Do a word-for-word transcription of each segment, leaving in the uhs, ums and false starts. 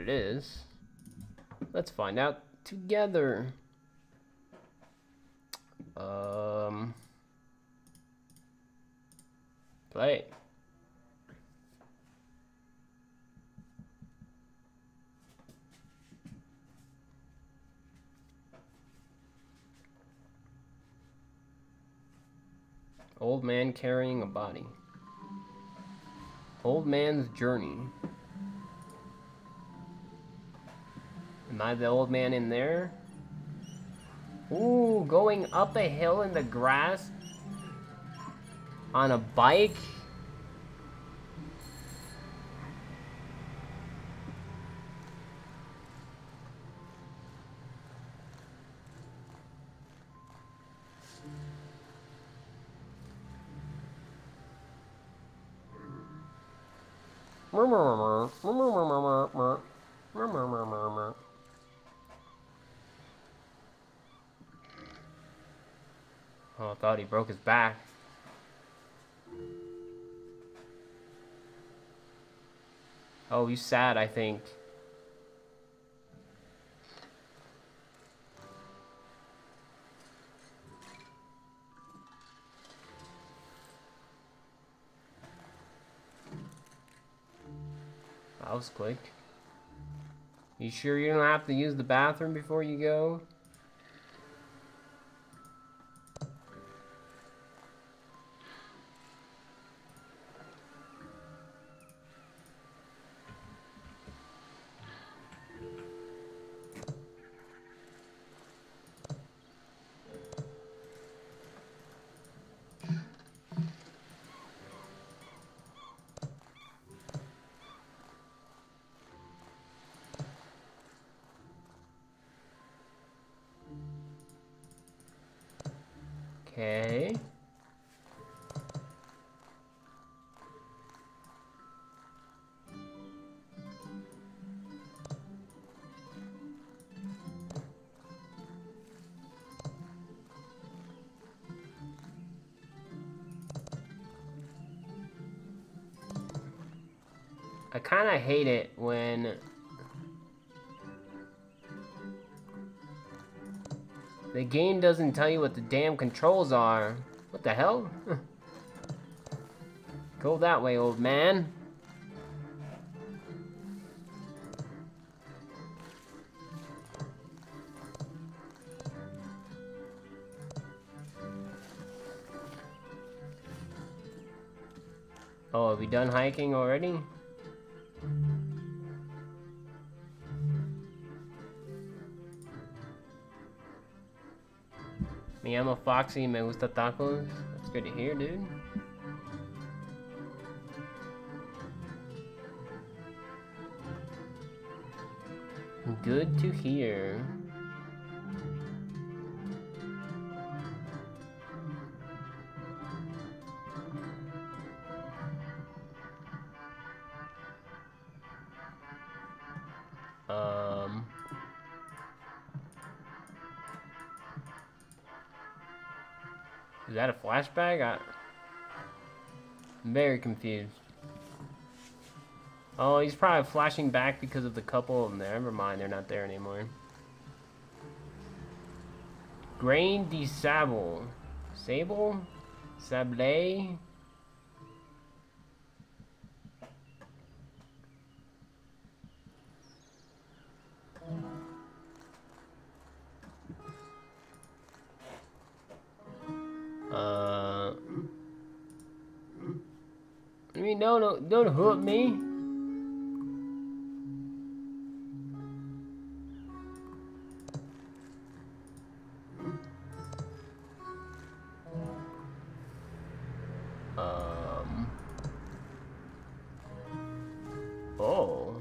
it is. Let's find out together. Um, play. Old man carrying a body. Old man's journey. Am I the old man in there? Ooh, going up a hill in the grass on a bike. Oh, I thought he broke his back. Oh, he's sad, I think. That was quick. You sure you don't have to use the bathroom before you go? Okay. I kind of hate it when the game doesn't tell you what the damn controls are. What the hell? Go that way, old man. Oh, are we done hiking already? Me llamo Foxy, me gusta tacos. That's good to hear, dude. Good to hear. Um... Is that a flashback? I... I'm very confused. Oh, he's probably flashing back because of the couple of them there. Never mind, they're not there anymore. Grain de sable. Sable? Sable? Uh... I mean, no, no, don't hook me. Um. Oh.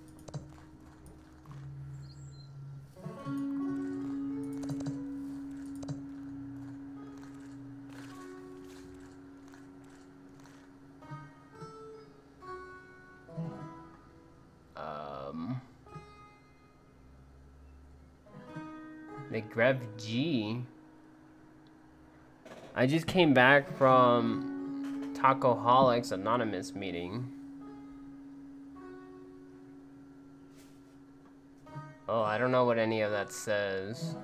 Um. The Grev G. I just came back from Tacoholics Anonymous meeting. Oh, I don't know what any of that says.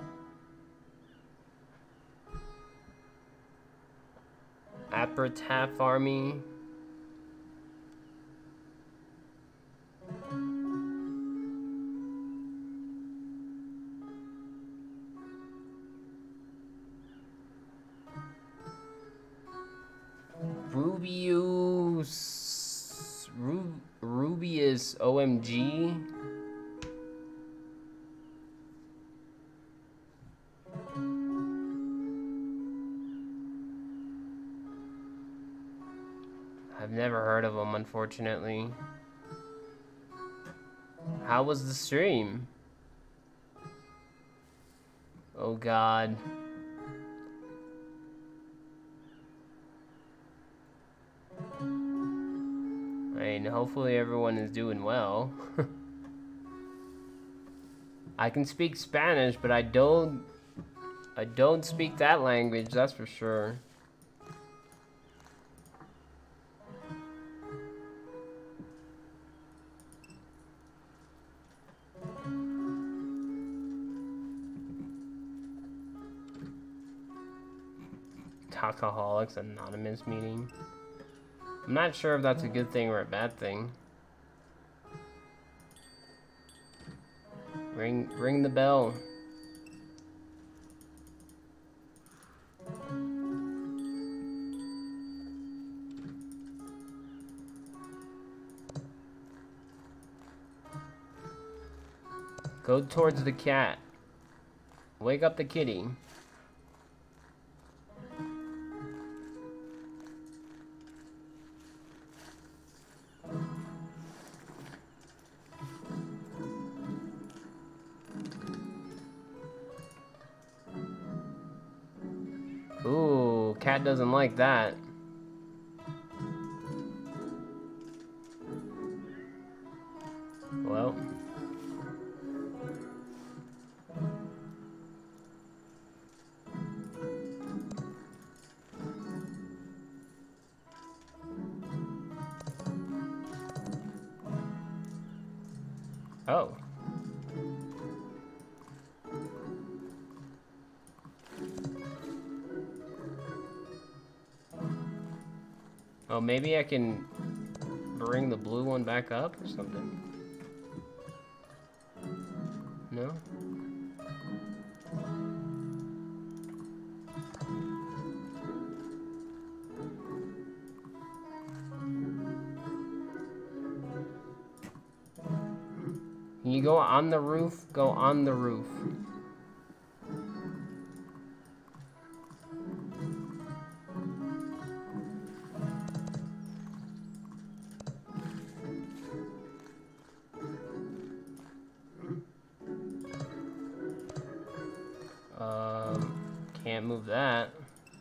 Aprataf Army. Rubius. Ru Rubius O M G. I've never heard of them, unfortunately. How was the stream? Oh God. I mean, hopefully everyone is doing well. I can speak Spanish, but I don't I don't speak that language, that's for sure. Alcoholics Anonymous meeting. I'm not sure if that's a good thing or a bad thing. Ring, ring the bell. Go towards the cat. Wake up the kitty. Ooh, cat doesn't like that. Well. Oh. Oh, maybe I can bring the blue one back up or something? No? Can you go on the roof? Go on the roof. Um, can't move that.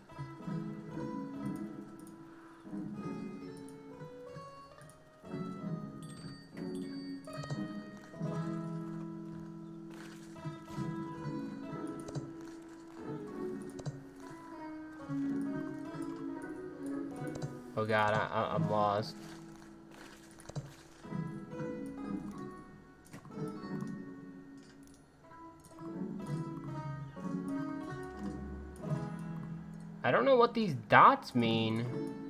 Oh God, I, I, I'm lost. I don't know what these dots mean.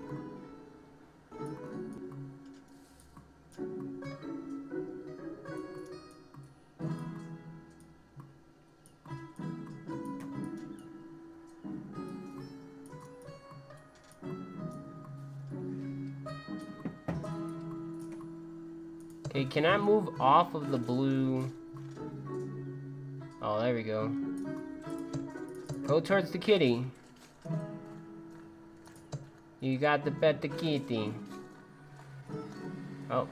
Okay, can I move off of the blue? Oh, there we go. Go towards the kitty. You got to pet the kitty. Oh.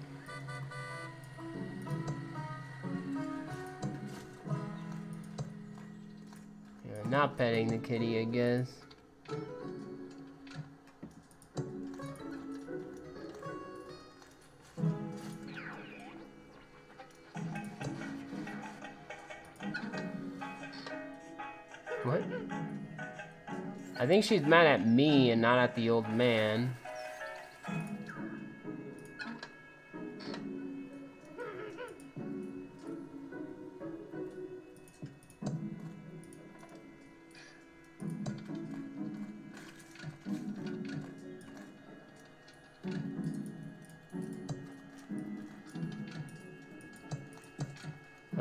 You're not petting the kitty, I guess. What? I think she's mad at me and not at the old man.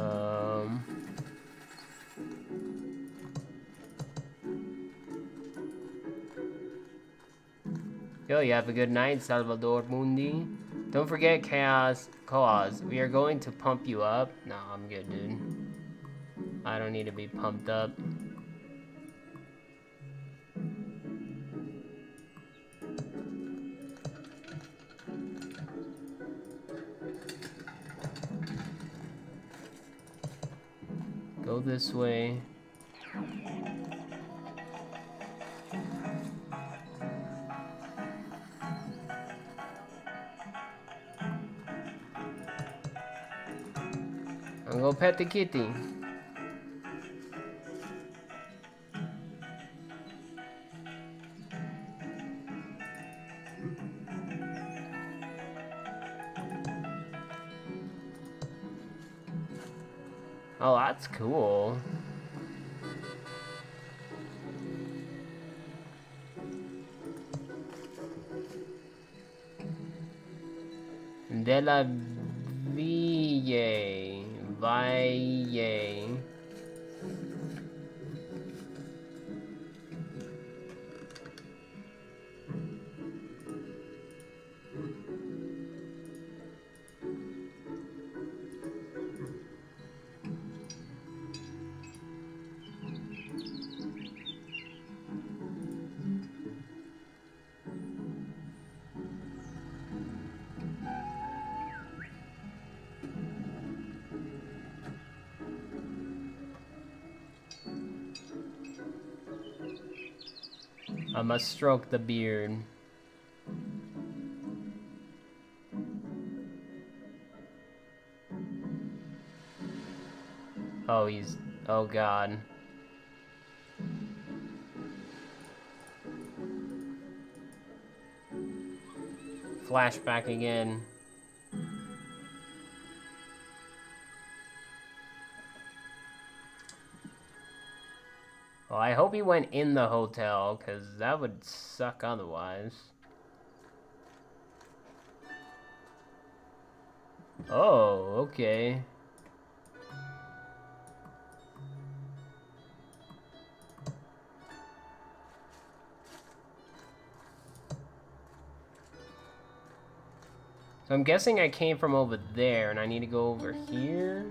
Um... Yo, you have a good night, Salvador Mundi. Don't forget Chaos Cause. We are going to pump you up. No, I'm good, dude. I don't need to be pumped up. Go this way. I'm gonna pet the kitty. Oh, that's cool. De la Ville. Valle. I must stroke the beard. Oh, he's... Oh, God. Flashback again. Well, I hope he went in the hotel, because that would suck otherwise. Oh, okay. So I'm guessing I came from over there, and I need to go over here?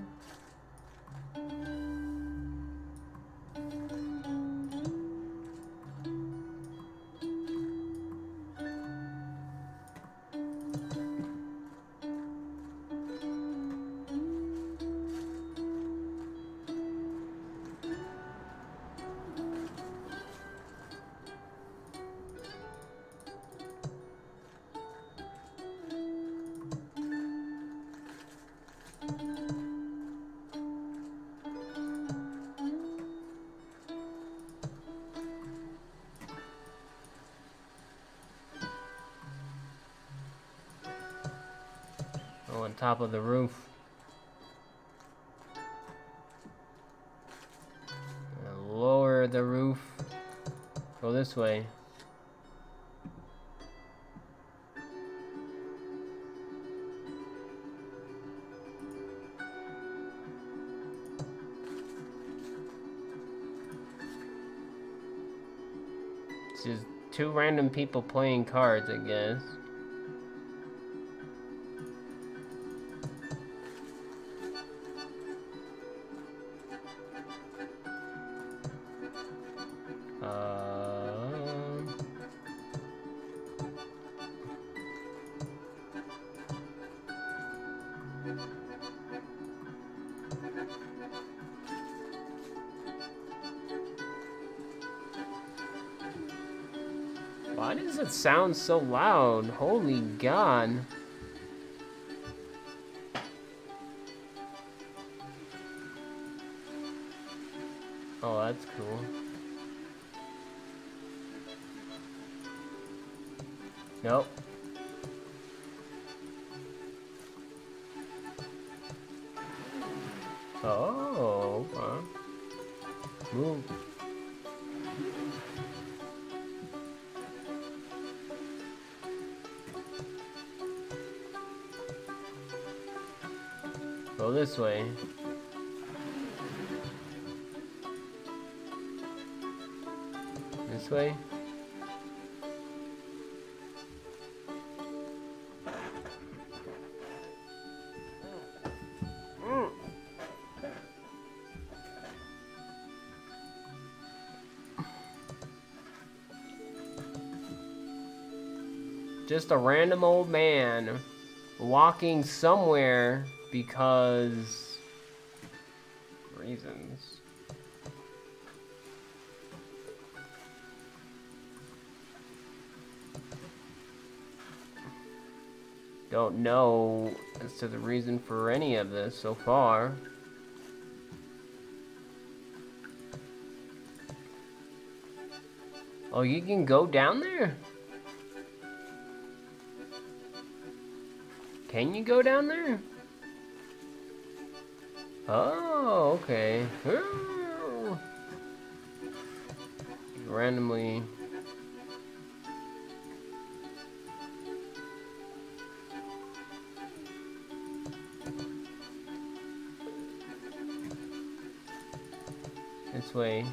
On top of the roof. And lower the roof. Go this way. It's just two random people playing cards, I guess. Why does it sound so loud? Holy God. Oh, that's cool. Nope. Oh, okay. Move. Go this way. this way? Just a random old man walking somewhere because reasons. Don't know as to the reason for any of this so far. Oh, you can go down there? Can you go down there? Oh, okay. Randomly. This way.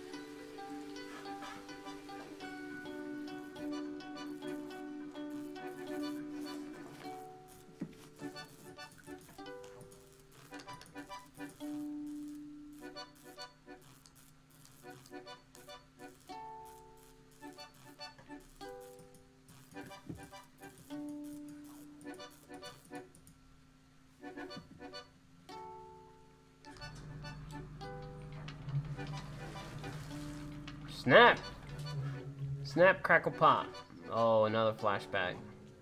Snap! Snap, crackle, pop. Oh, another flashback.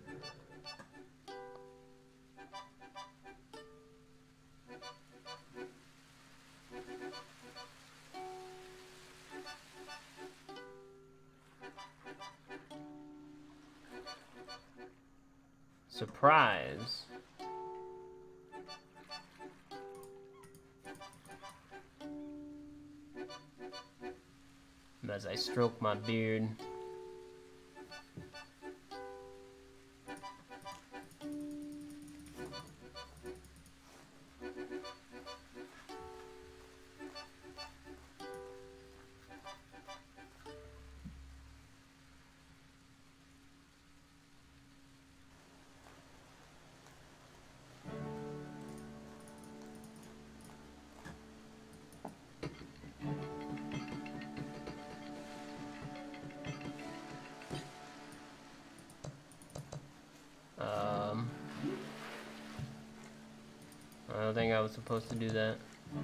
Surprise. As I stroke my beard. I don't think I was supposed to do that.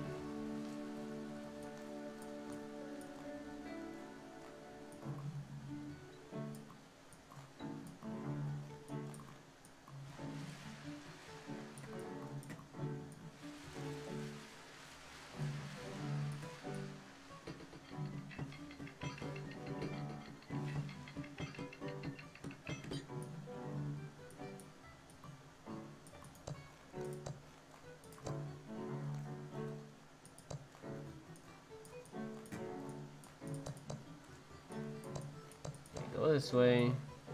Go this way.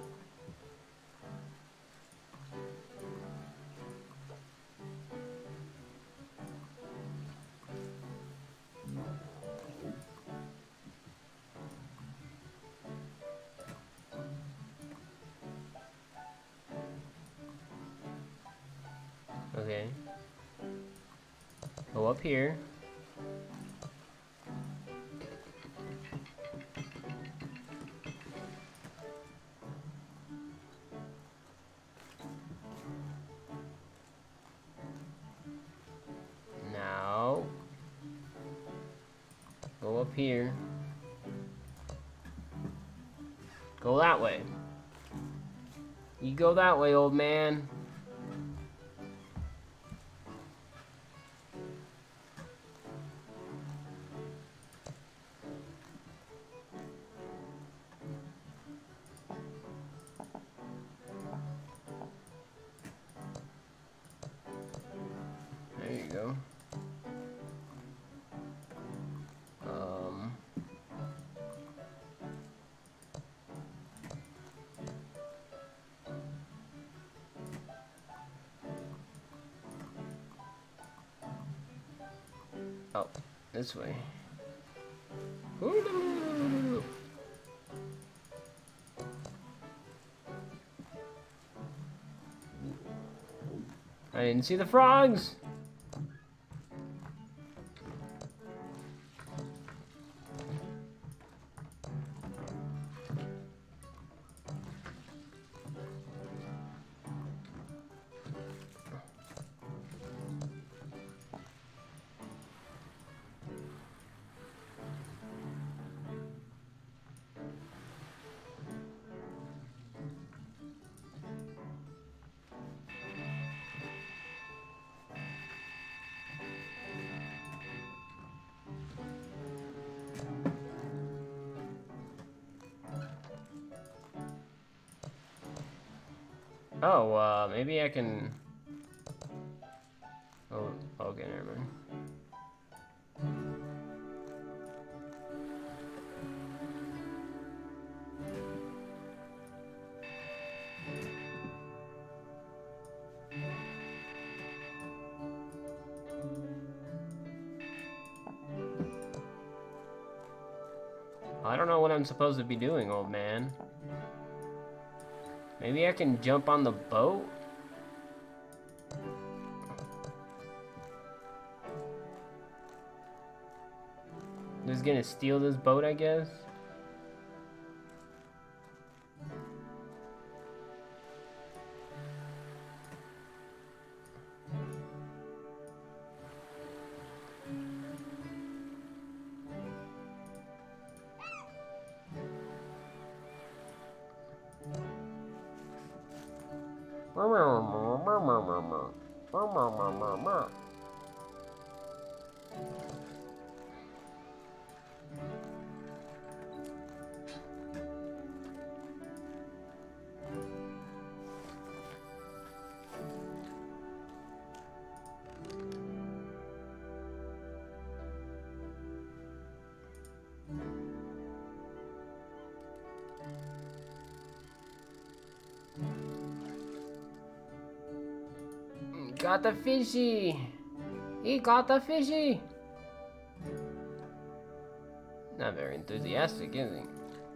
Okay. Go up here. Now, go up here. Go that way. You go that way, old man. There you go. Um. Oh, this way. Ooh. I didn't see the frogs! Oh, uh, maybe I can... Oh, okay, never mind. I don't know what I'm supposed to be doing, old man. Maybe I can jump on the boat? Just gonna steal this boat, I guess? Got the fishy! He got the fishy! Not very enthusiastic, is he?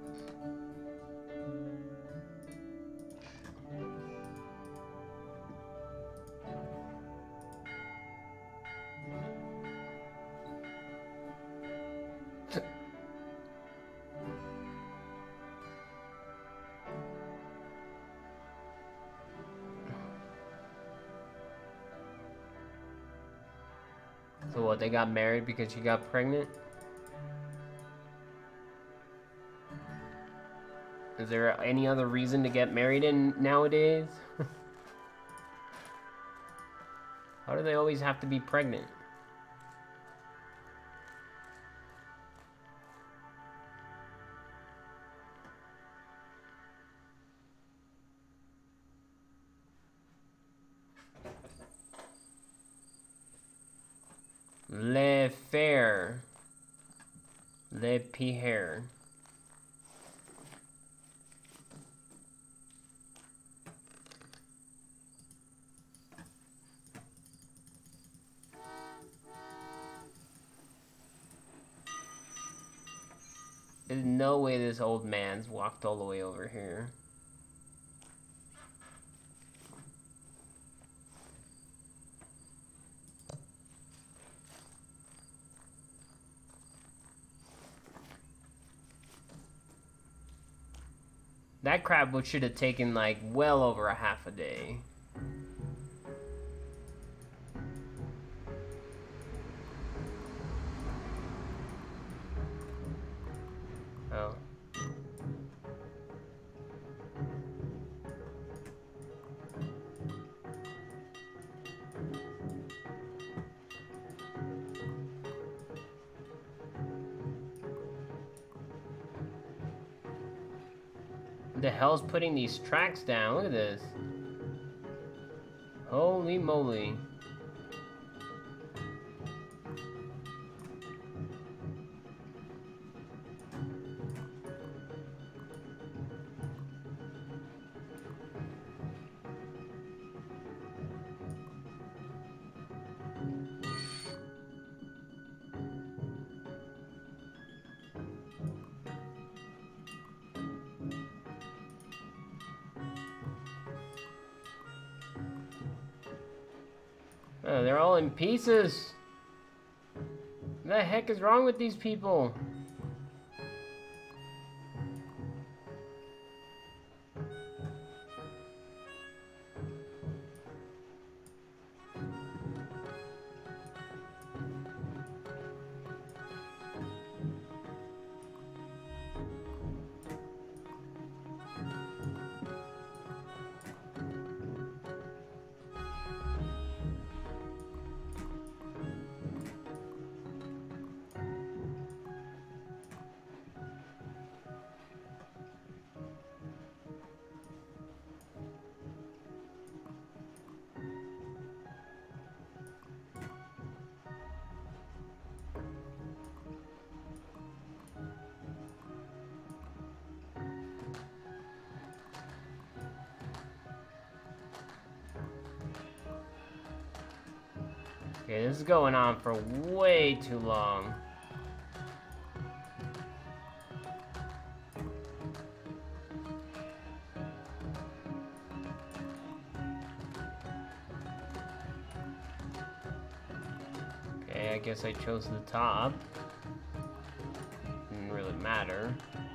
So what, they got married because she got pregnant? Is there any other reason to get married in nowadays? How do they always have to be pregnant? Le Fer. Le Pierre. There's no way this old man's walked all the way over here. That crab would should have taken like well over a half a day. Oh. The hell's putting these tracks down? Look at this. Holy moly. Oh, they're all in pieces. What the heck is wrong with these people? Okay, this is going on for way too long. Okay, I guess I chose the top. Didn't really matter.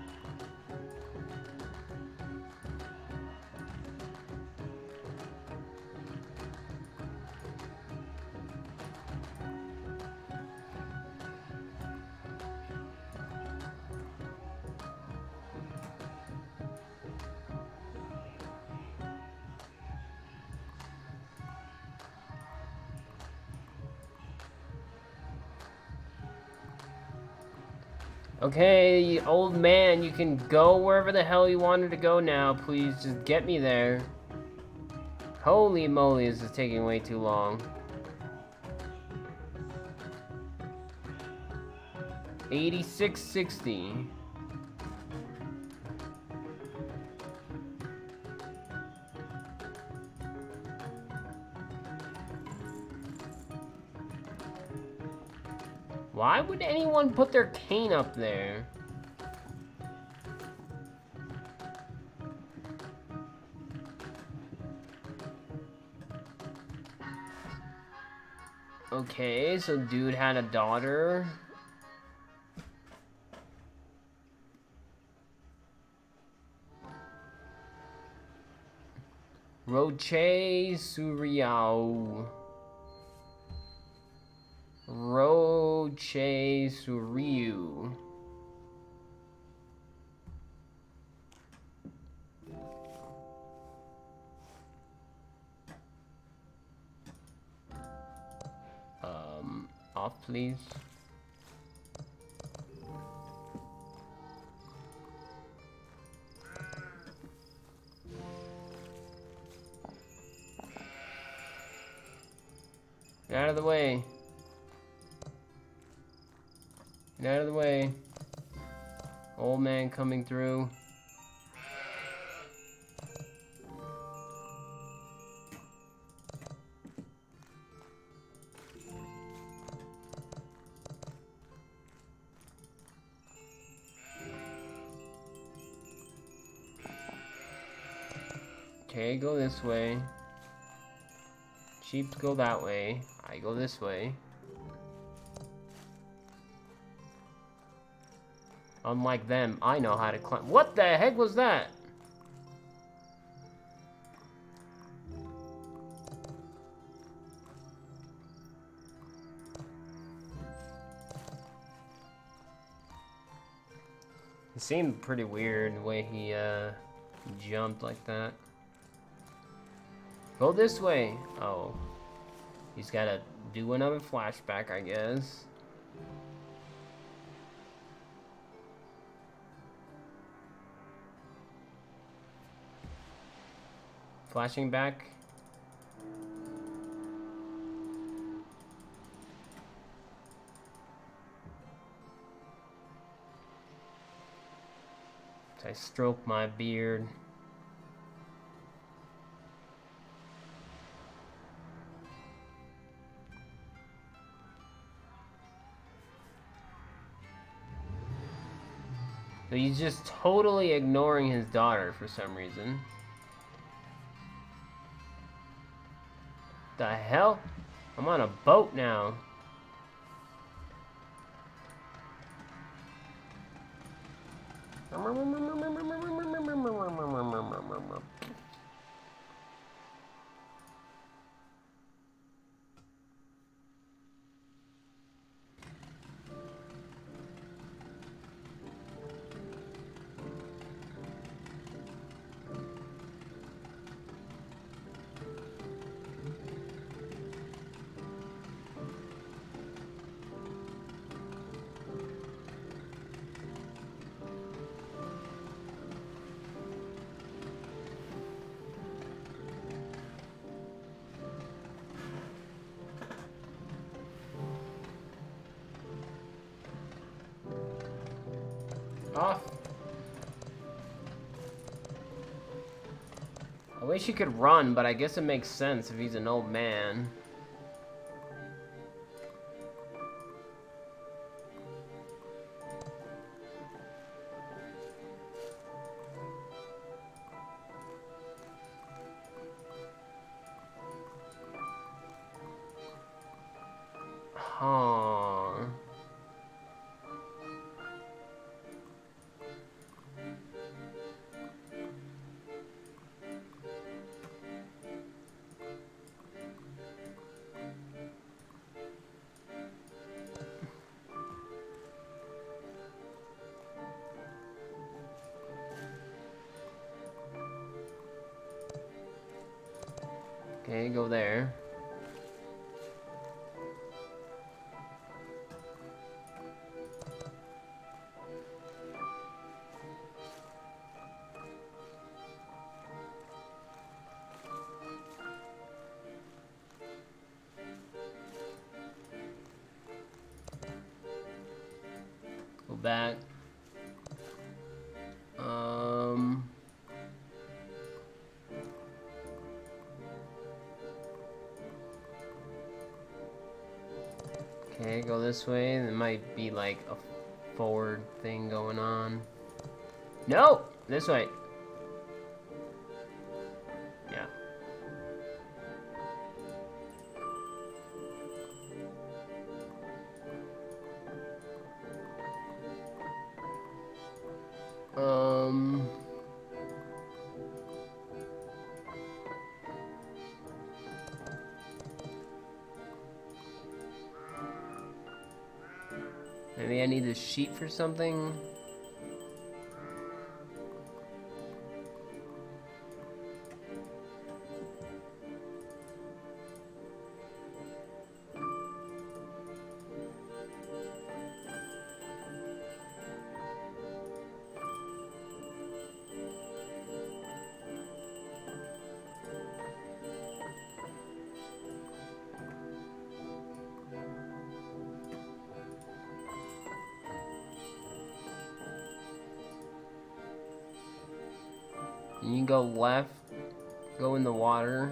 Okay, old man, you can go wherever the hell you wanted to go now. Please, just get me there. Holy moly, this is taking way too long. eighty-six sixty. Why would anyone put their cane up there? Okay, so dude had a daughter. Roche Suriao. Roche Suriu. Um, off please. Get out of the way. Get out of the way. Old man coming through. Okay, go this way. Sheep go that way. I go this way. Unlike them, I know how to climb. What the heck was that? It seemed pretty weird the way he uh, jumped like that. Go this way. Oh. He's gotta do another flashback, I guess. Flashing back. I stroke my beard. So he's just totally ignoring his daughter for some reason. The hell? I'm on a boat now. Off. I wish he could run, but I guess it makes sense if he's an old man. Huh. Okay, go there. Go back. Um... Okay, go this way. There might be like a forward thing going on. No! This way. Yeah. Um... Maybe I need this sheet for something. You can go left, go in the water.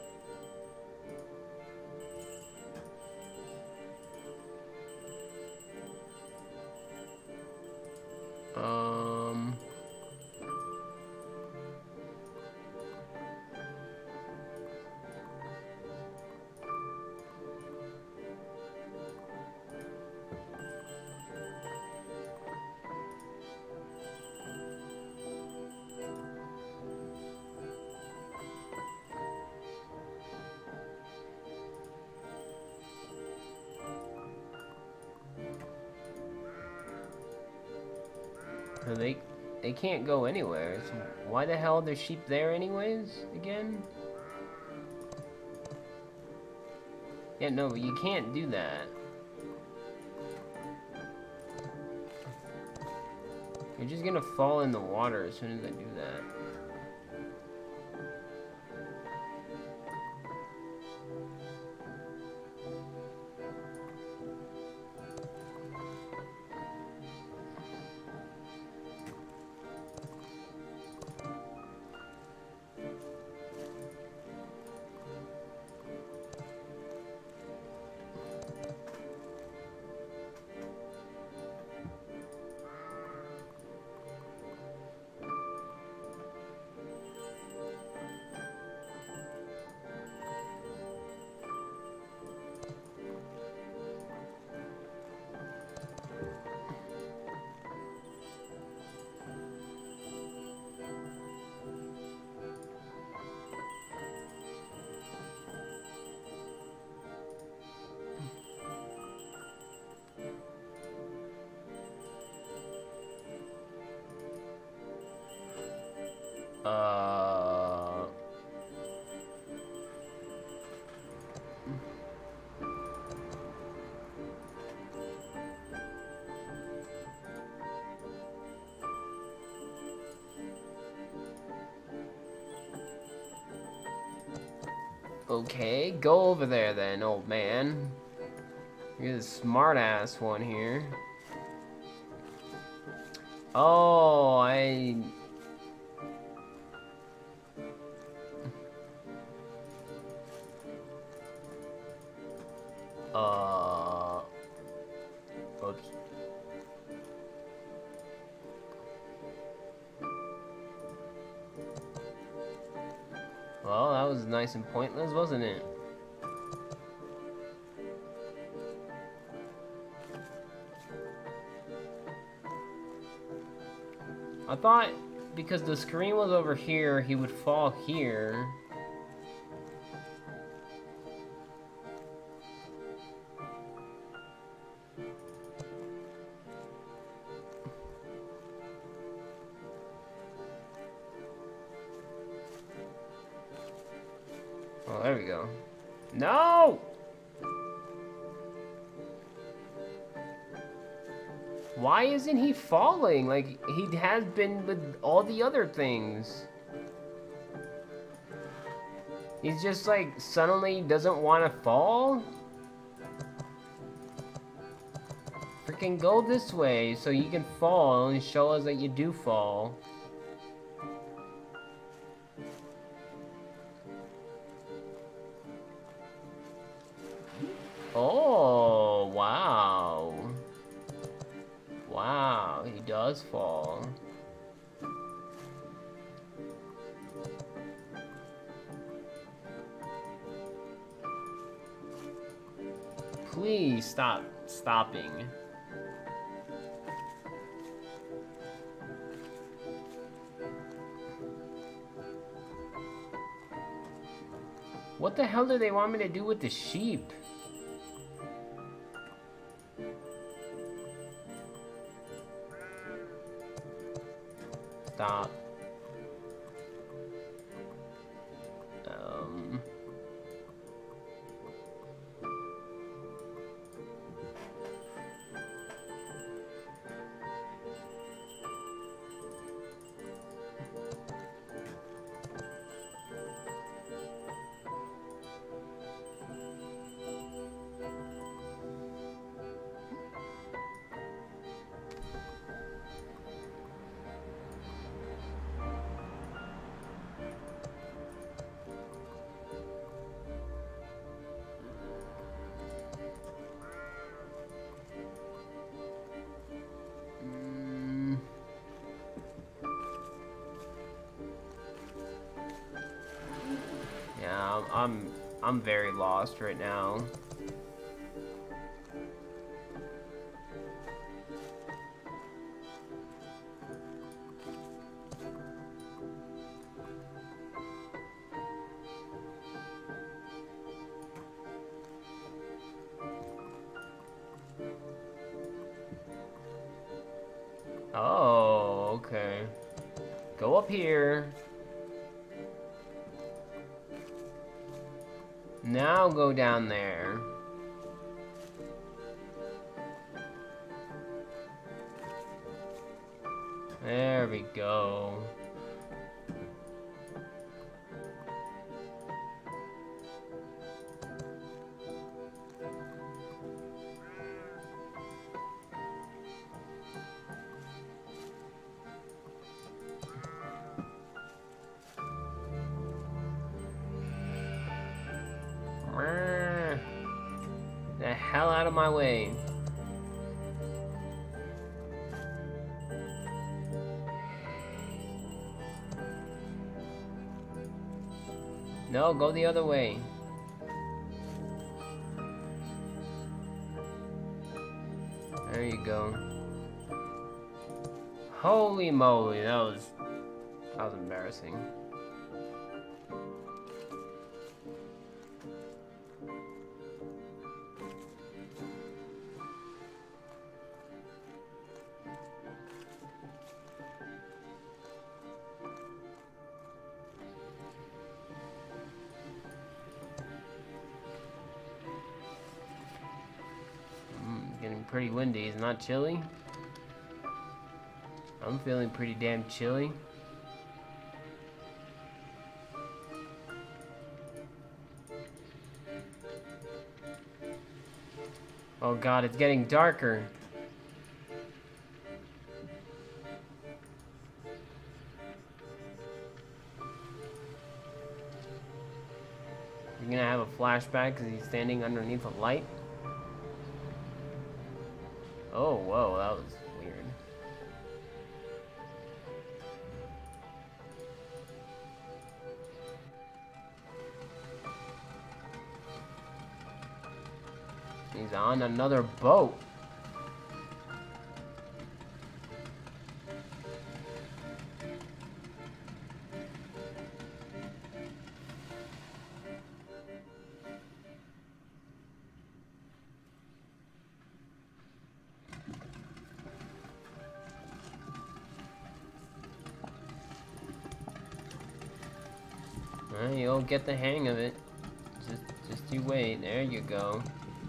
Um... They, they can't go anywhere, so why the hell are there sheep there anyways, again? Yeah, no, you can't do that. You're just gonna fall in the water as soon as I do that. Uh... Okay, go over there then, old man. You're the smart ass one here. Oh, I... Uh... Oops. Well, that was nice and pointless, wasn't it? I thought because the screen was over here, he would fall here. Oh, there we go. No! Why isn't he falling? Like, he has been with all the other things. He's just like, suddenly doesn't want to fall? Freaking go this way so you can fall and show us that you do fall. Oh, wow. Wow, he does fall. Please stop stopping. What the hell do they want me to do with the sheep? Stop. Um. Yeah, I'm I'm very lost right now. Oh, okay. Go up here. Now go down there. There we go. The hell out of my way. No, go the other way. There you go. Holy moly, that was that was embarrassing. pretty windy. It's not chilly. I'm feeling pretty damn chilly. Oh god, it's getting darker. You're gonna have a flashback because he's standing underneath a light. Oh, whoa, that was weird. He's on another boat. Well, you'll get the hang of it. Just, just you wait. There you go.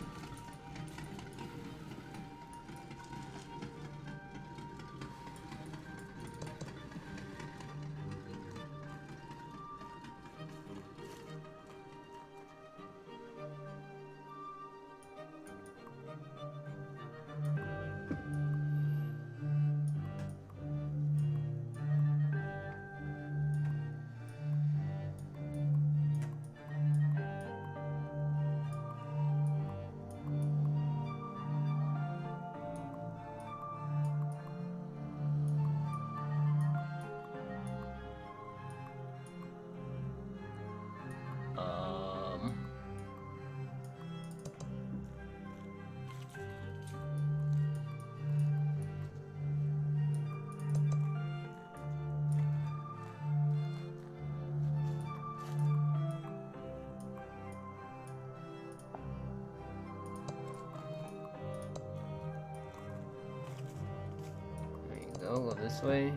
Go, go this way.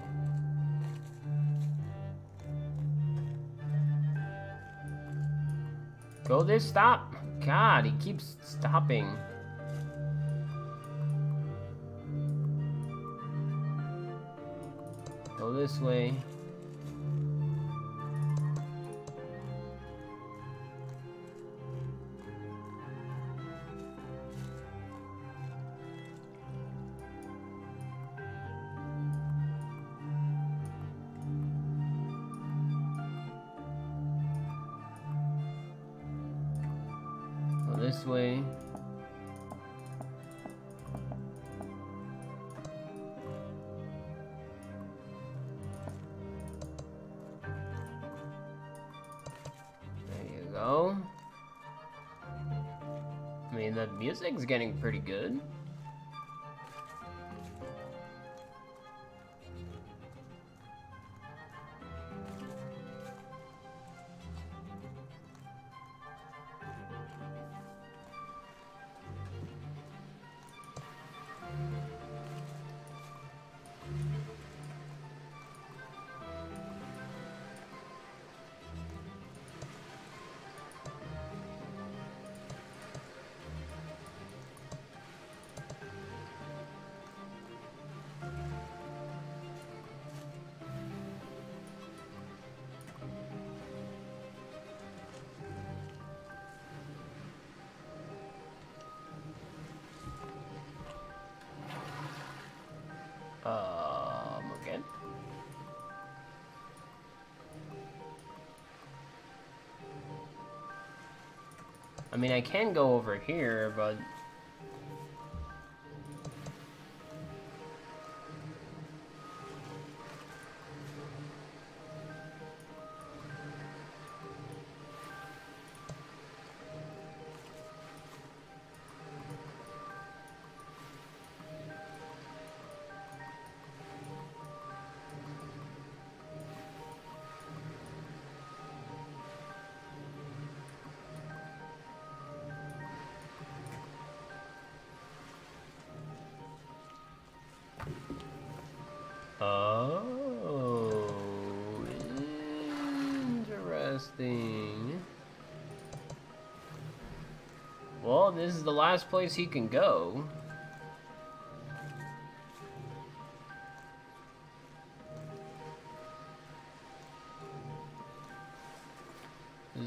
Go there, stop! God, he keeps stopping. Go this way. This way. There you go. I mean, the music's getting pretty good. Um, again. I mean, I can go over here, but... Oh, interesting. Well, this is the last place he can go.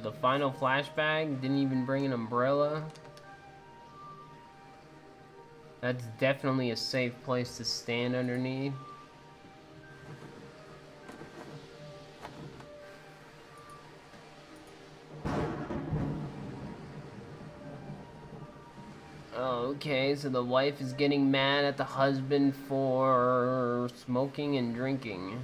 the final flashback? Didn't even bring an umbrella? That's definitely a safe place to stand underneath. Okay, so the wife is getting mad at the husband for smoking and drinking.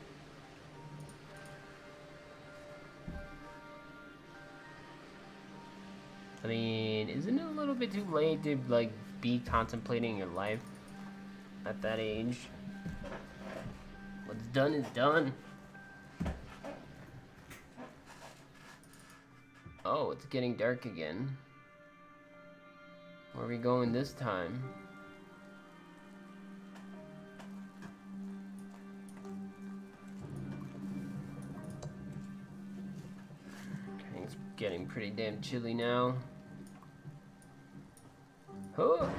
I mean, isn't it a little bit too late to, like, be contemplating your life at that age? What's done is done. Oh, it's getting dark again. Where are we going this time? Okay, it's getting pretty damn chilly now. Huh.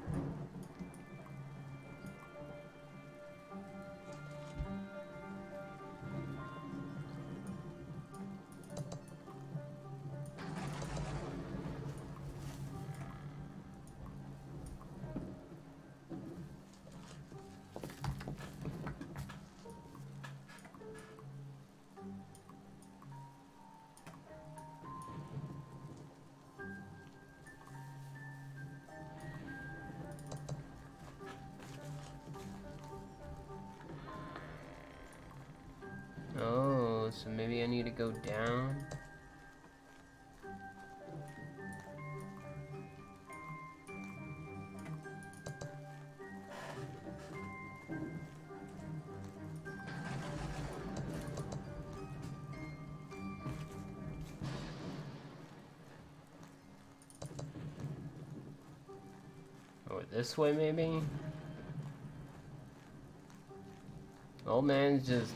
Oh, so maybe I need to go down? Or this way, maybe? Old man's just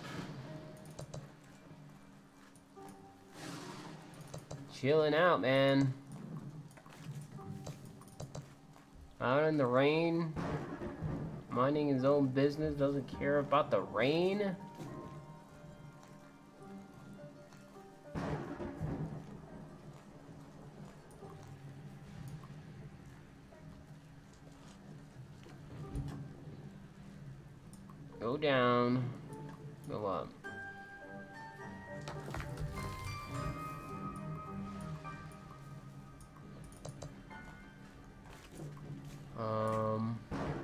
chilling out, man. Out in the rain, minding his own business, doesn't care about the rain. Go down, go up. Um...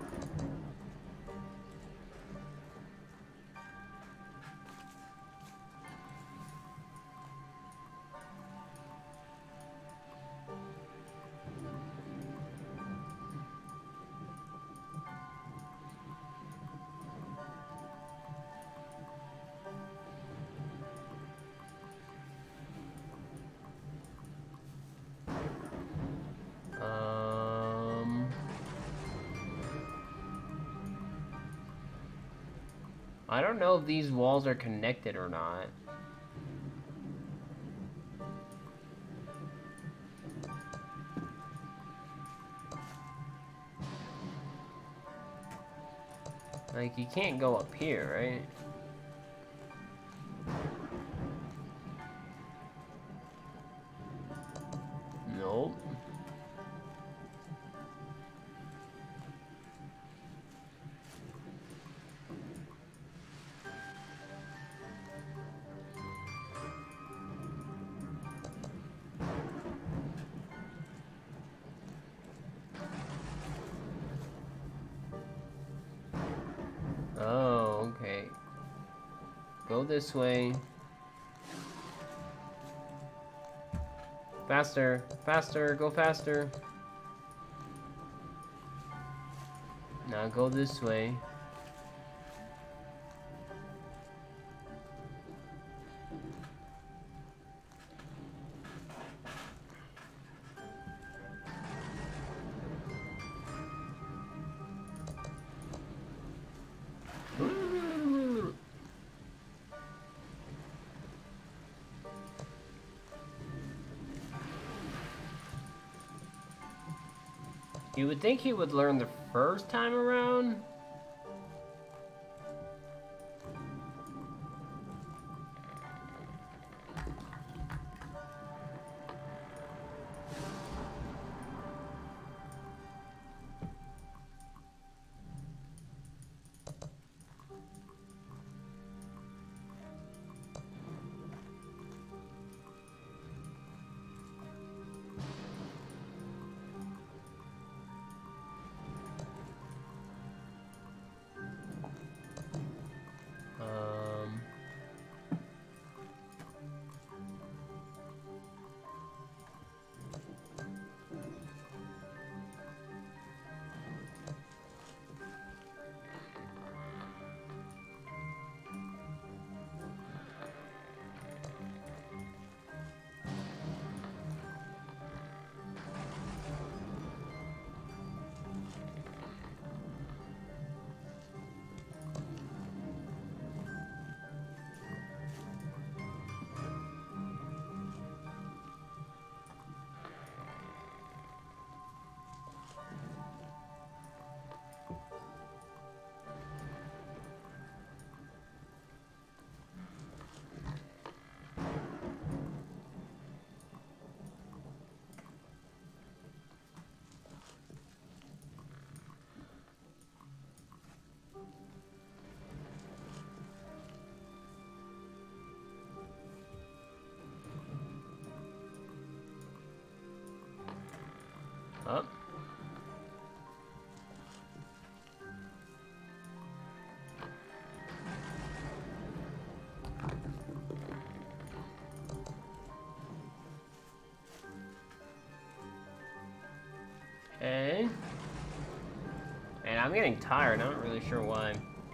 I don't know if these walls are connected or not. Like, you can't go up here, right? Nope. Oh, okay. Go this way. Faster, faster, go faster. Now go this way. You would think he would learn the first time around. I'm getting tired. I'm not really sure why.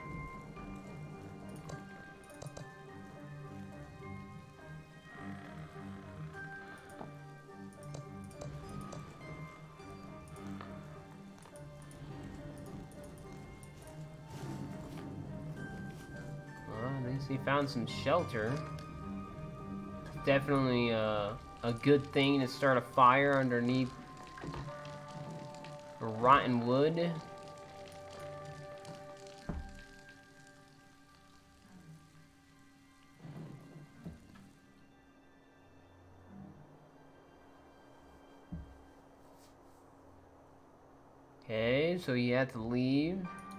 Well, at least he found some shelter. Definitely uh, a good thing to start a fire underneath rotten wood. Okay, so you have to leave.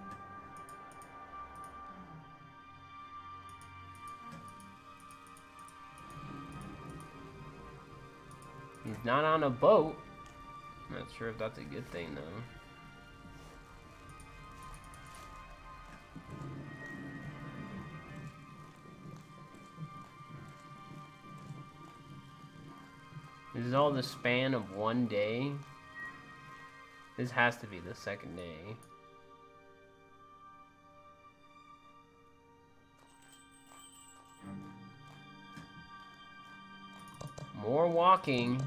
He's not on a boat. Not sure if that's a good thing though. This is all the span of one day. This has to be the second day. More walking.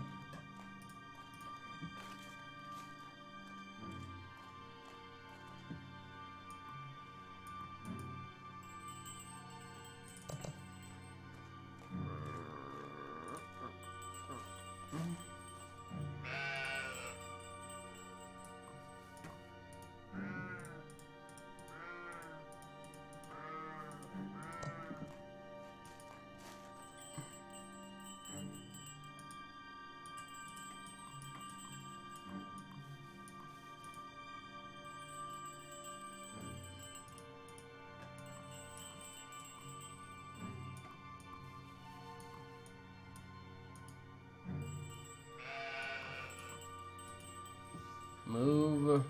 Move.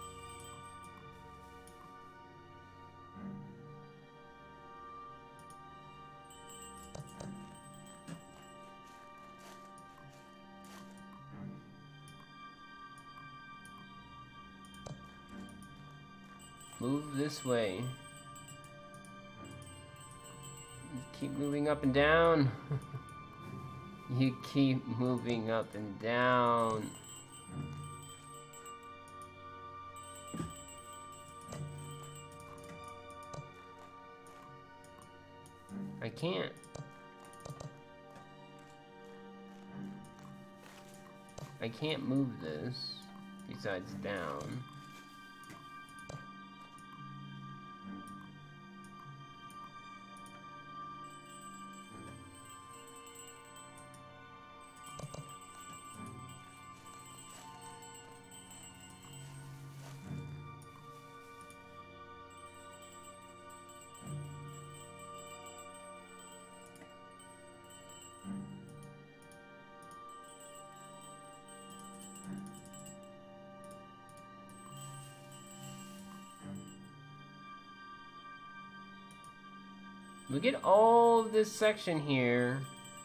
Move this way. You keep moving up and down. You keep moving up and down. I can't. I can't move this besides down. Look at all of this section here.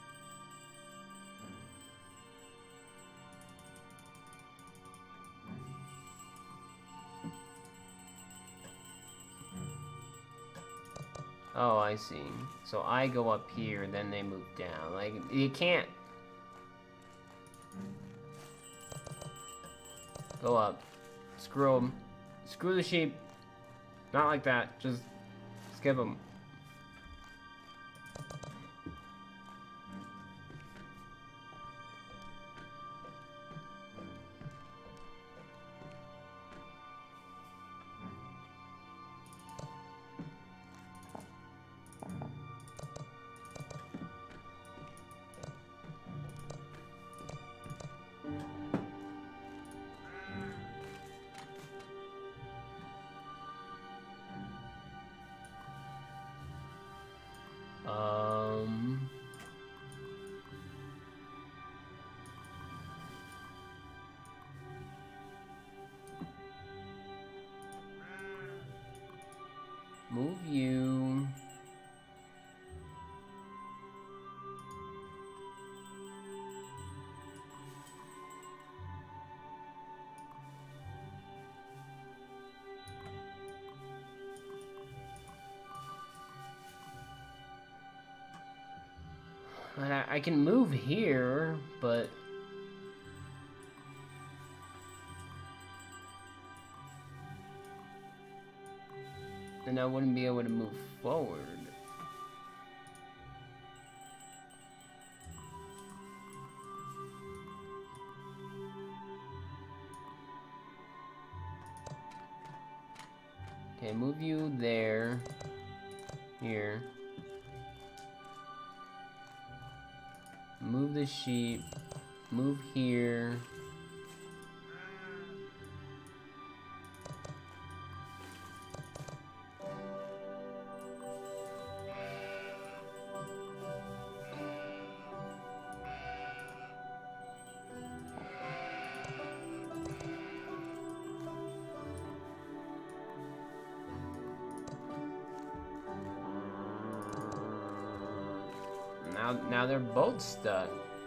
Oh, I see. So I go up here, then they move down. Like, you can't go up. Screw them. Screw the sheep. Not like that. Just skip them. Um... Move you. I, I can move here, but... then I wouldn't be able to move forward. Okay, move you there. Here. Move the sheep. Move here. Now, now they're both stuck.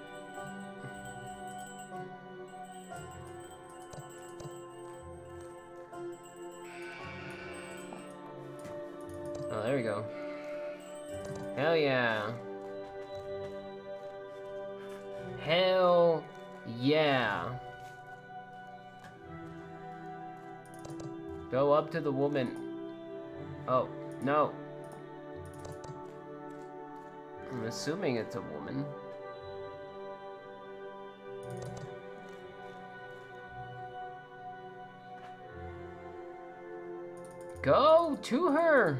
Oh, there we go. Hell yeah. Hell yeah. Go up to the woman. Oh, no. I'm assuming it's a woman. Go to her.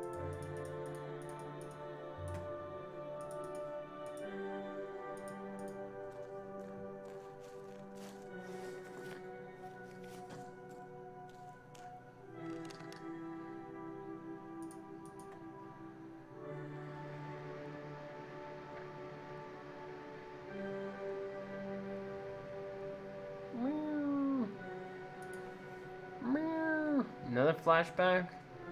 Another flashback?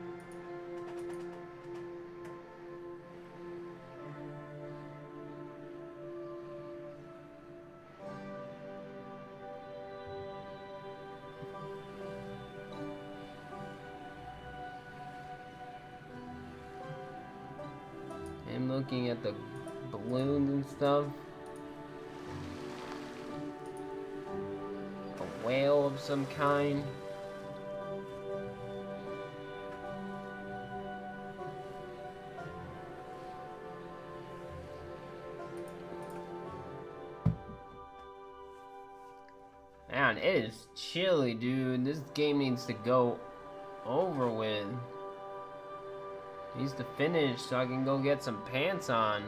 I'm looking at the balloons and stuff. A whale of some kind. Man, it is chilly, dude. This game needs to go over with. It needs to finish so I can go get some pants on.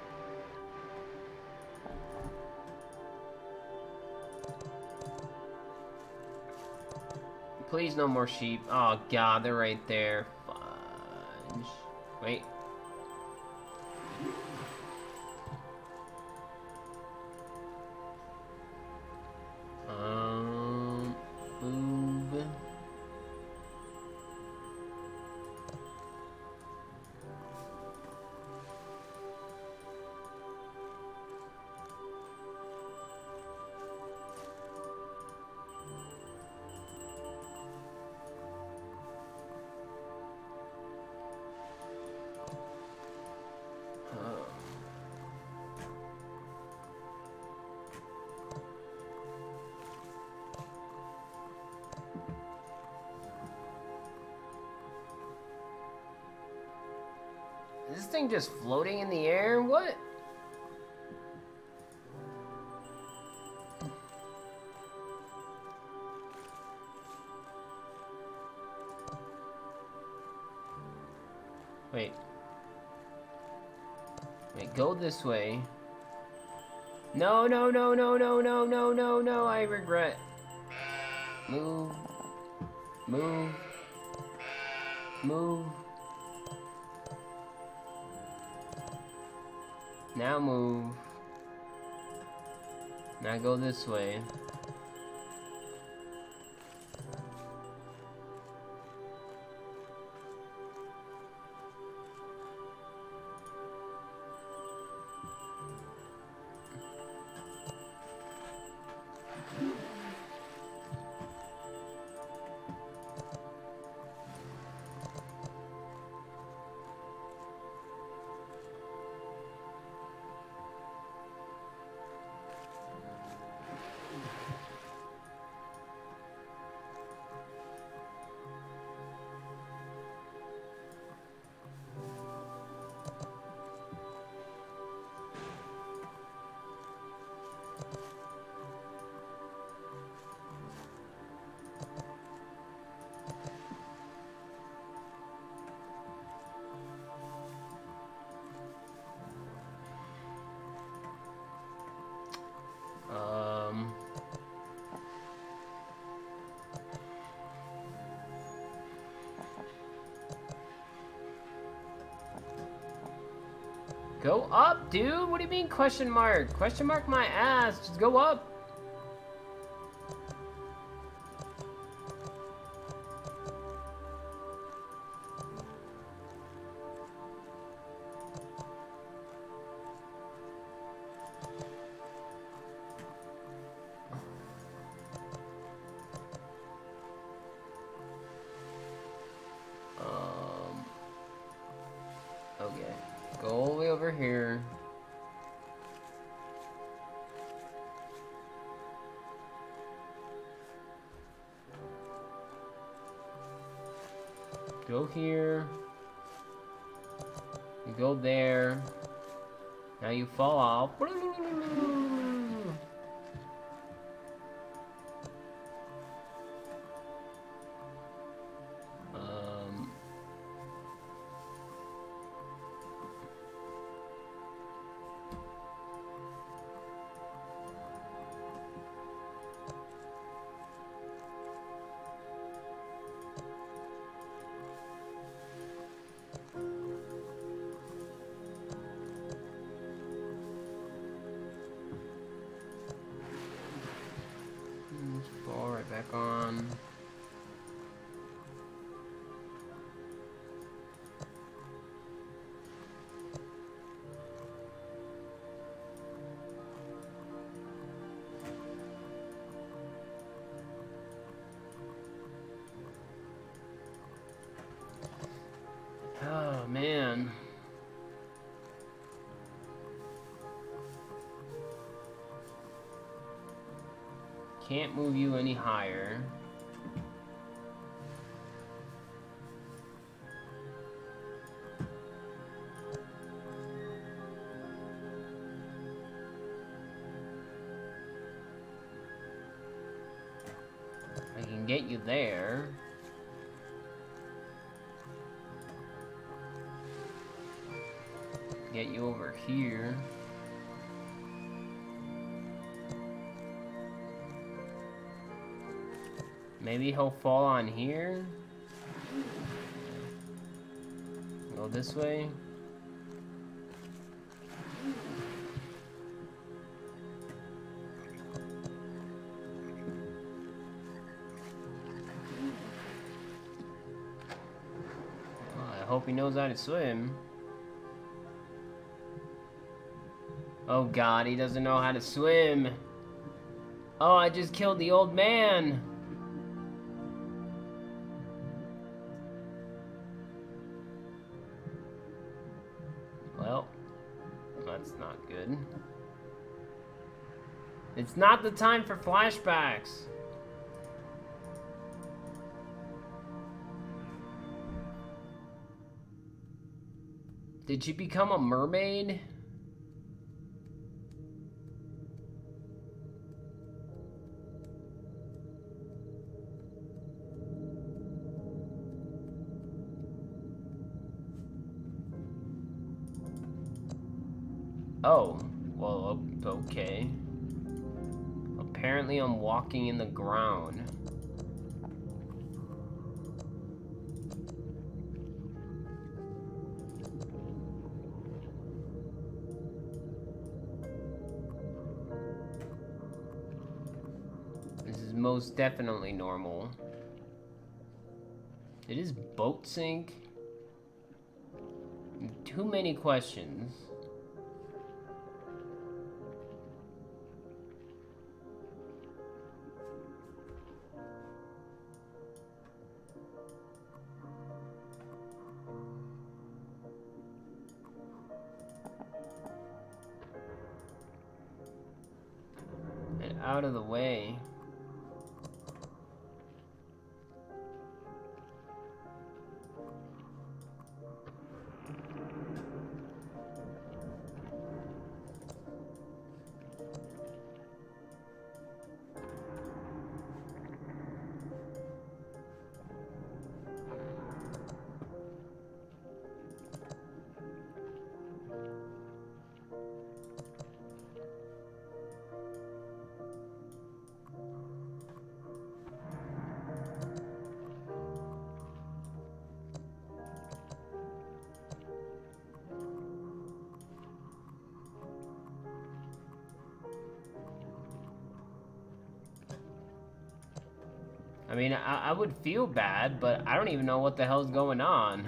Please, no more sheep. Oh god, they're right there. Fudge. Wait. Um, move. Is this thing just floating in the air? What? Wait. Wait, go this way. No, no, no, no, no, no, no, no, no, I regret. Move. Move. Move. Now move. Now go this way. Go up, dude. What do you mean question mark? Question mark my ass. Just go up. Um. Okay. Go all the way over here. Go here. You go there. Now you fall off. Um. Fall right back on. Oh man. Can't move you any higher. I can get you there. Get you over here. Maybe he'll fall on here. Go this way. Well, I hope he knows how to swim. Oh God, he doesn't know how to swim. Oh, I just killed the old man. Well, that's not good. It's not the time for flashbacks. Did she become a mermaid? Oh, well, okay. Apparently I'm walking in the ground. This is most definitely normal. Did his boat sink? Too many questions. Get out of the way. I mean, I, I would feel bad, but I don't even know what the hell's going on.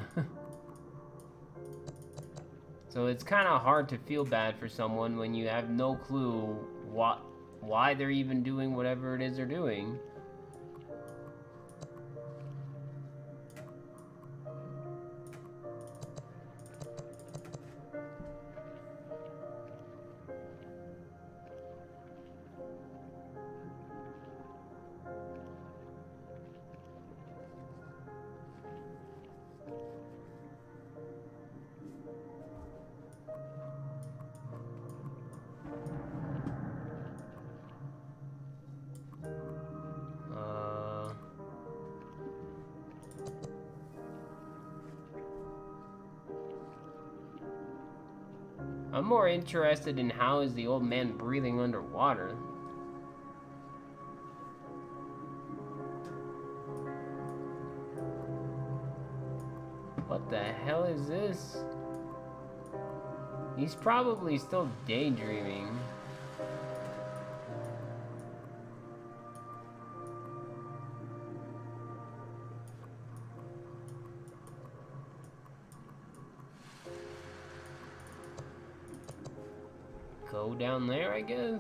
So it's kind of hard to feel bad for someone when you have no clue what, why they're even doing whatever it is they're doing. I'm more interested in how is the old man breathing underwater. What the hell is this? He's probably still daydreaming. Go down there, I guess.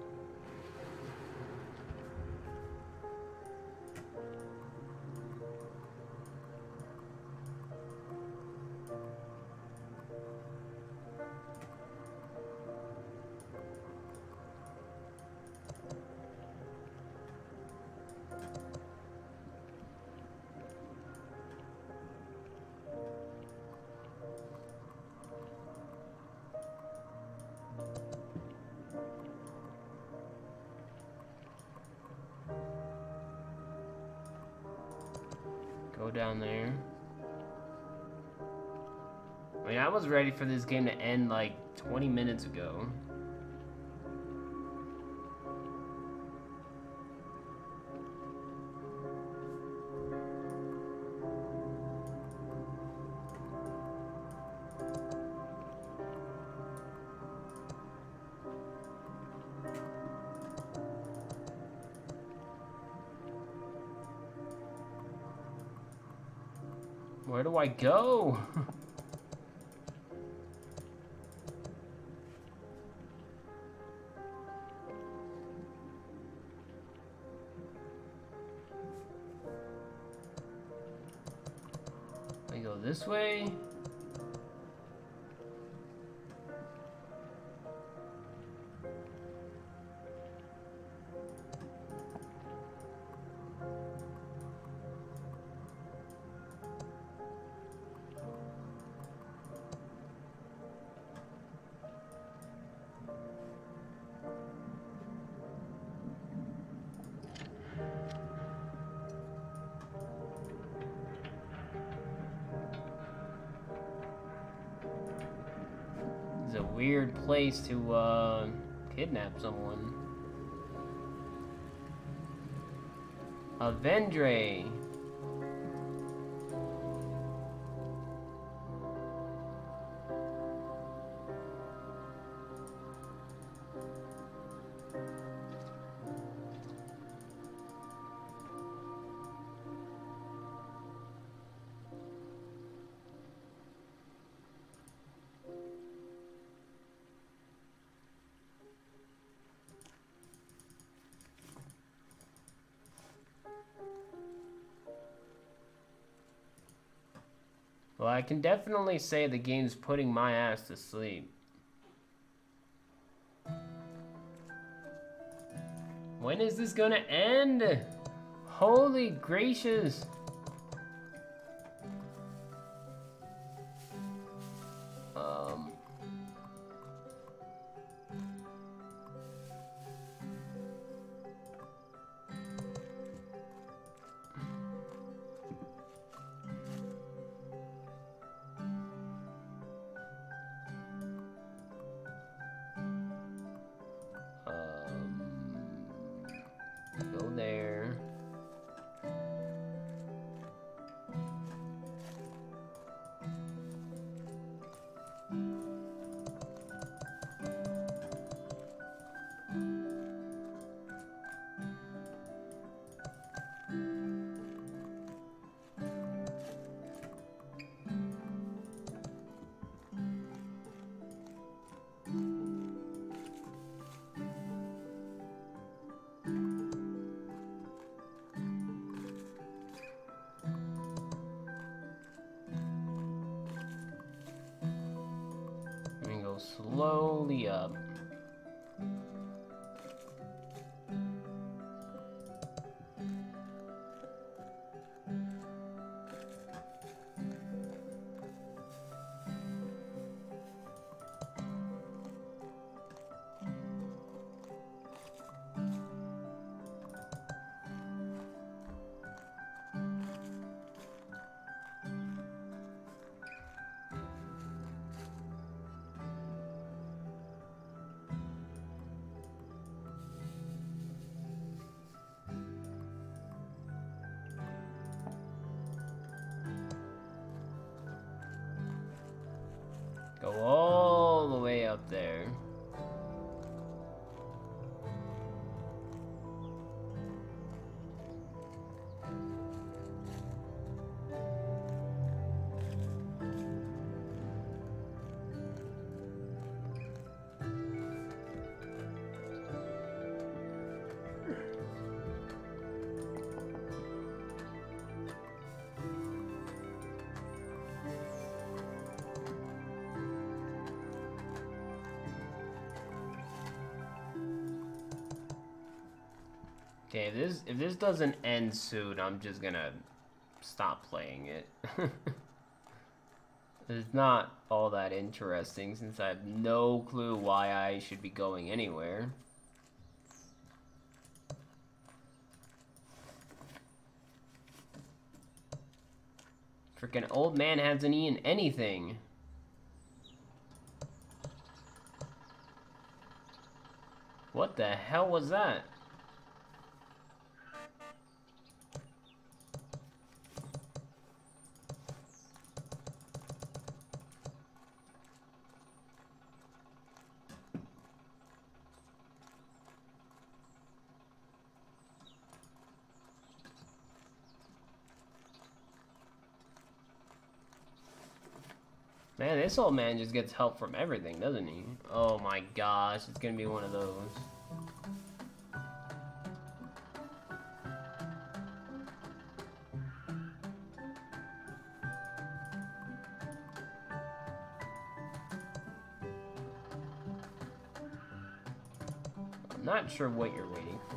Go down there. I mean, I was ready for this game to end like twenty minutes ago. Where do I go? I go this way? It's a weird place to uh, kidnap someone. Avendre. Well, I can definitely say the game's putting my ass to sleep. When is this gonna end? Holy gracious. Um... Go there. slowly up. Go all the way up there. Okay, if this if this doesn't end soon, I'm just gonna stop playing it. It's not all that interesting since I have no clue why I should be going anywhere. Freaking old man hasn't eaten anything. What the hell was that? Man, this old man just gets help from everything, doesn't he? Oh my gosh, it's gonna be one of those. I'm not sure what you're waiting for.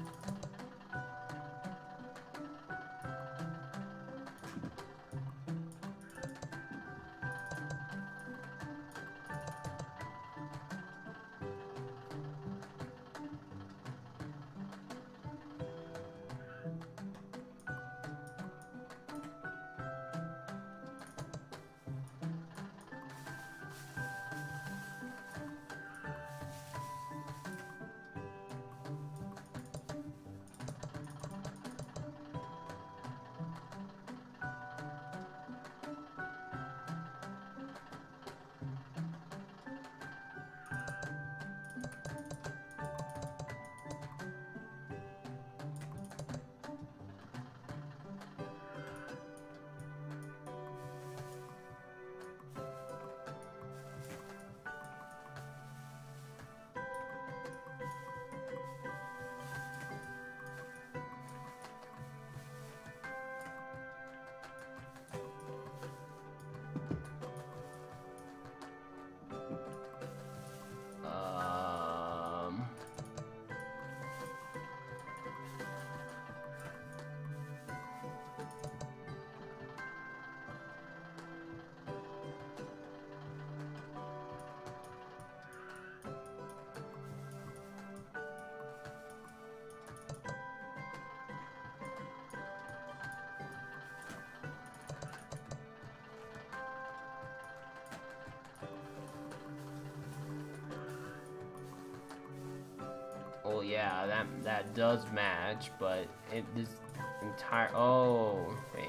Well, yeah, that that does match, but it this entire oh wait,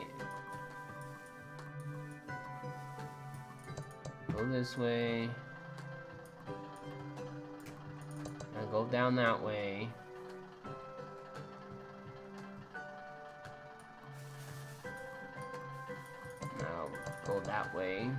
go this way, and go down that way. Now go that way.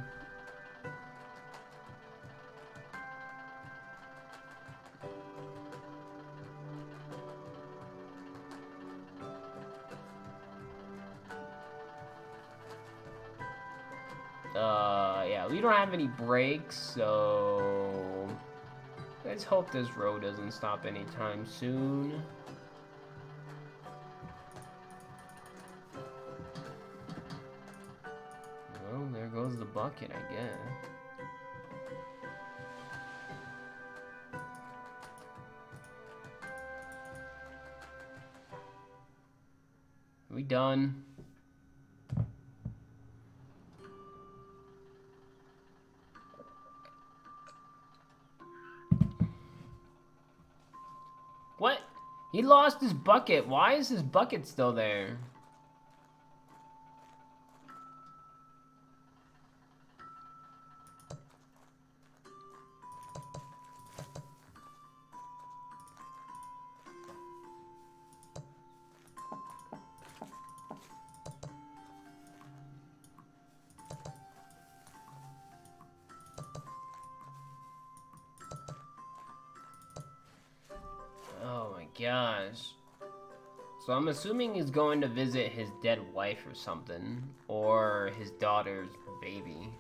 Uh, yeah, we don't have any brakes, so let's hope this road doesn't stop anytime soon. Well, there goes the bucket, I guess. Are we done? What? He lost his bucket. Why is his bucket still there? Gosh. So I'm assuming he's going to visit his dead wife or something, or his daughter's baby.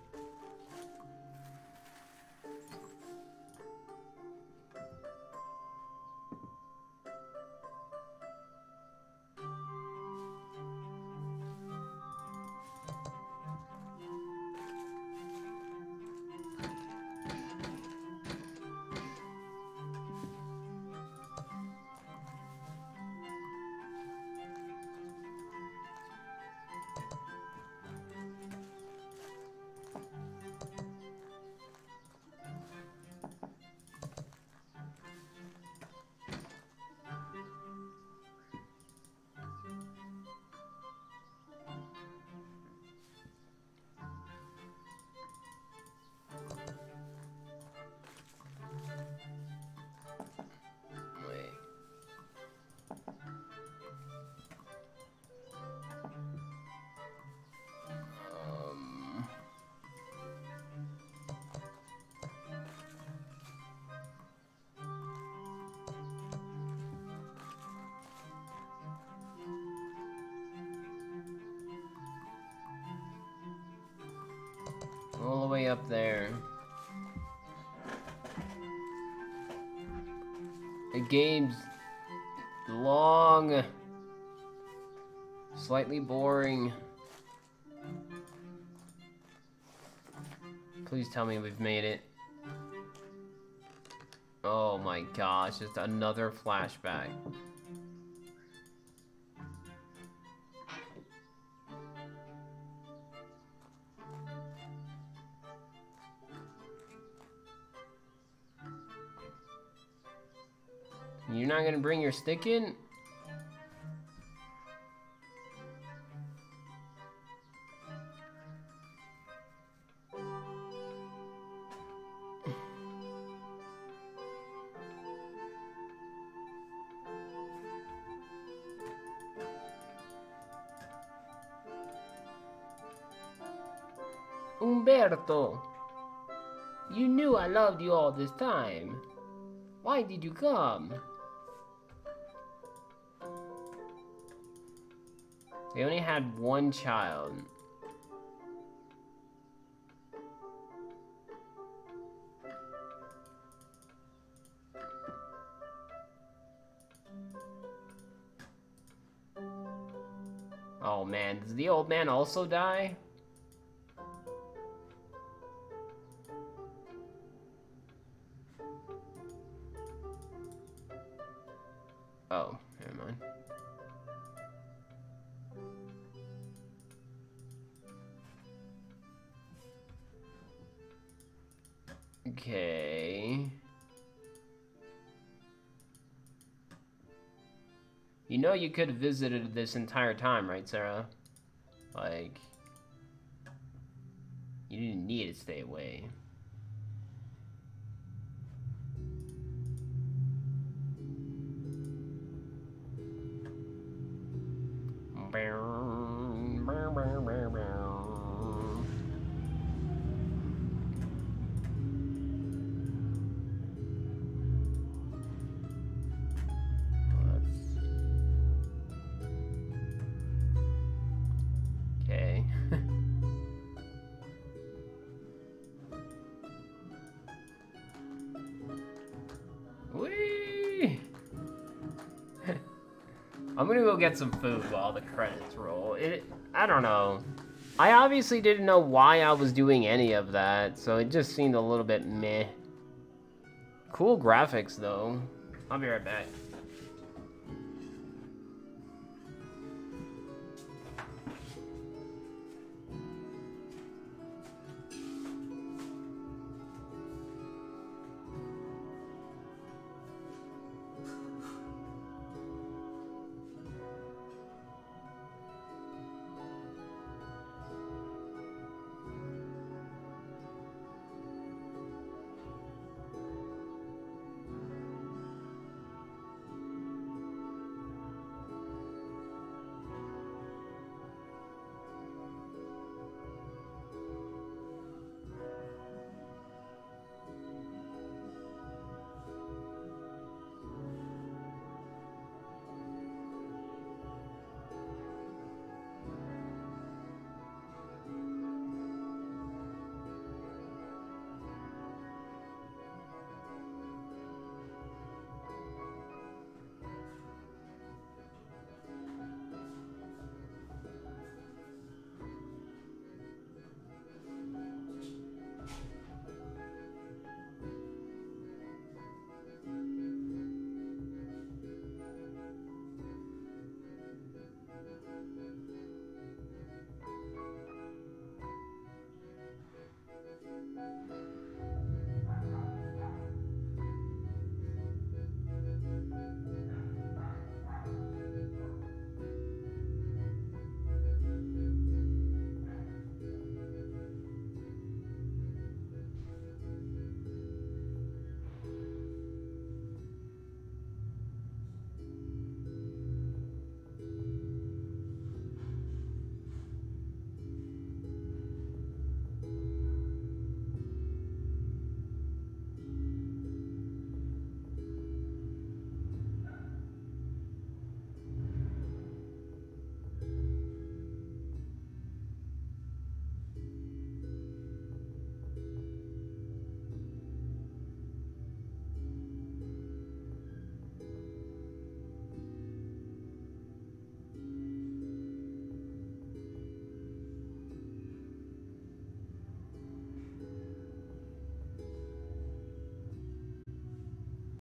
All the way up there. The game's long, slightly boring. Please tell me we've made it. Oh my gosh, just another flashback. You're not gonna bring your stick in? Umberto, you knew I loved you all this time. Why did you come? They only had one child. Oh man, does the old man also die? Oh, never mind. Okay. You know you could have visited this entire time, right, Sarah? Like, you didn't need to stay away. I'm gonna go get some food while the credits roll. It, I don't know. I obviously didn't know why I was doing any of that, so it just seemed a little bit meh. Cool graphics, though. I'll be right back.